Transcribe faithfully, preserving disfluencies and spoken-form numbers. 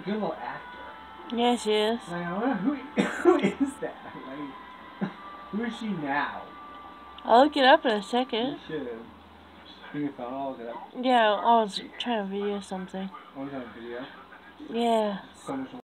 good little actor. Yeah, she is. Like, I wonder who, who is that? Like, who is she now? I'll look it up in a You second. should. Give me your phone, I'll look it up. Yeah, I was trying to video something. I want to have a video. Yeah. So much